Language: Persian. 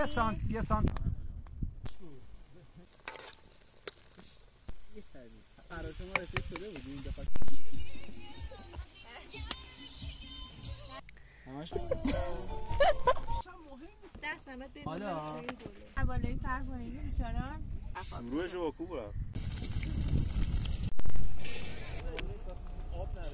یه سانت قرار شما رسید شده بودی این دفعه همش دست نمید بین حالا بالای سرپایینی بیچاران شروعش با کو برم آب نداره